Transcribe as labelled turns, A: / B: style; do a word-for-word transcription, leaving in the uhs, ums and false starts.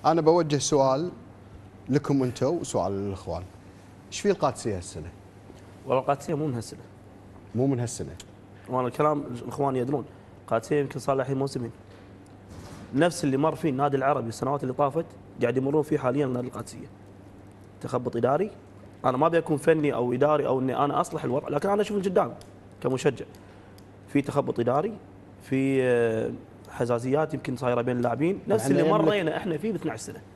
A: انا بوجه سؤال لكم انتم وسؤال للاخوان. ايش في القادسيه هالسنه؟
B: والله القادسيه مو من هالسنه.
A: مو من هالسنه.
B: وانا الكلام الاخوان يدرون القادسيه يمكن صار له الحين موسمين. نفس اللي مر فيه النادي العربي السنوات اللي طافت قاعد يمرون فيه حاليا النادي القادسيه. تخبط اداري. انا ما ابي اكون فني او اداري او اني انا اصلح الوضع، لكن انا اشوف القدام كمشجع. في تخبط اداري، في حزازيات يمكن صايره بين اللاعبين، نفس اللي مرينا احنا فيه ب اثنعش سنه.